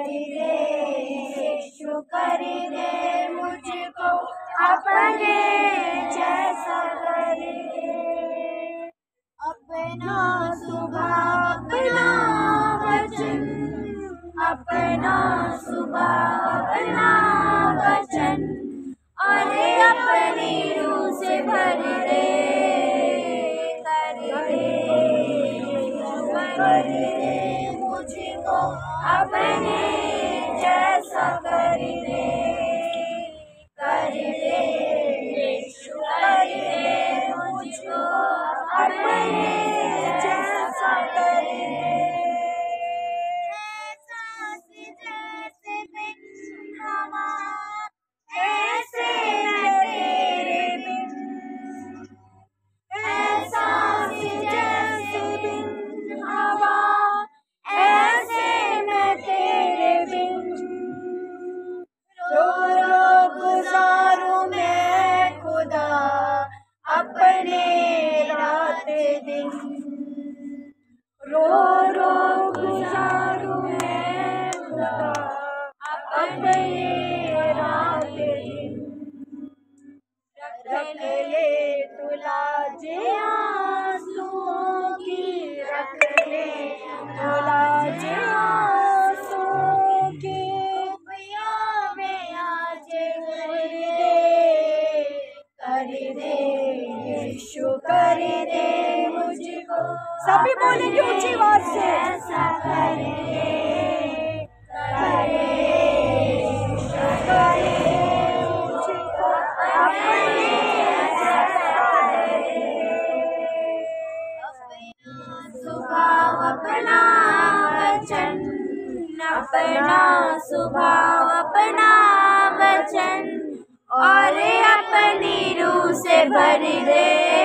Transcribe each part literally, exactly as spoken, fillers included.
दे, यीशु कर दे मुझको अपने जैसा कर दे। अपना स्वभाव अपना वचन, अपना स्वभाव अपना वचन, और अपनी रूह से भर दे, कर दे मुझको अपने जैसा कर दे, कर दे यीशु कर दे मुझको अपने जैसा कर दे। सांस जैसे बिन हवा, ऐसे मैं तेरे बिन, सांस जैसे बिन हवा, ऐसे मैं तेरे बिन। रो रो गुजारूं मैं खुदा अपने रात दिन, रो रो गुजारूं मैं खुदा अपने रात दिन। रख ले तू लाज आंसुओं की, रख ले तू लाज आंसुओं की, खुफिया में आज कर दे, कर दे यीशु कर दे मुझको। सभी बोलेंगे ऊंची आवाज से, ऐसा कर दे, कर दे यीशु कर दे मुझको अपने स्वभाव अपना वचन, अपना स्वभाव अपना वचन, और अपनी रूह से भर दे,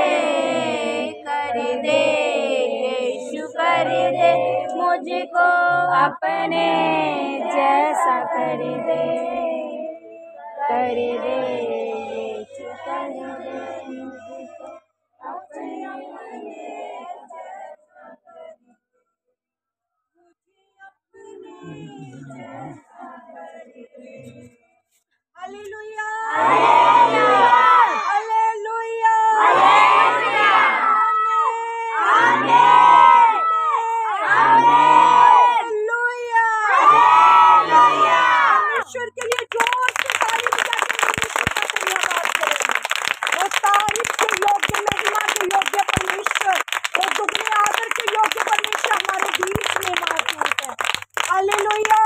कर दे यीशु कर दे मुझको अपने जैसा कर दे, कर दे यीशु कर दे मुझको अपने हालेलुया, हालेलुया, हालेलुया, आमीन, हालेलुया, हालेलुया। ईश्वर के लिए जोर से ताली बजाकर वो तारीफ के योग्य, महिमा के योग्य परमेश्वर, वो दुगने आदर के योग्य परमेश्वर हमारे बीच में मौजूद है। Hallelujah,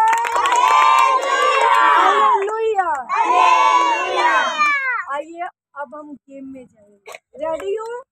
hallelujah. आइए अब हम गेम में जाएंगे। रेडी हो?